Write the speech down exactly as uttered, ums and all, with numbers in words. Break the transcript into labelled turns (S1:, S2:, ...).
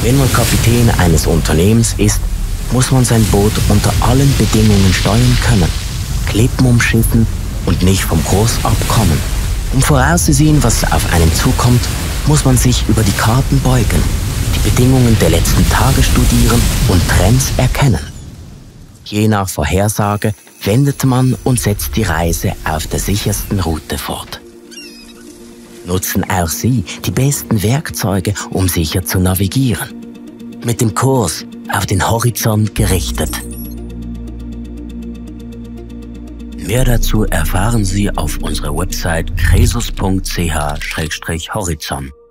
S1: Wenn man Kapitän eines Unternehmens ist, muss man sein Boot unter allen Bedingungen steuern können, Klippen umschiffen und nicht vom Kurs abkommen. Um vorauszusehen, was auf einen zukommt, muss man sich über die Karten beugen, die Bedingungen der letzten Tage studieren und Trends erkennen. Je nach Vorhersage wendet man und setzt die Reise auf der sichersten Route fort. Nutzen auch Sie die besten Werkzeuge, um sicher zu navigieren. Mit dem Kurs auf den Horizont gerichtet. Mehr dazu erfahren Sie auf unserer Website kresus punkt c h Schrägstrich horizont.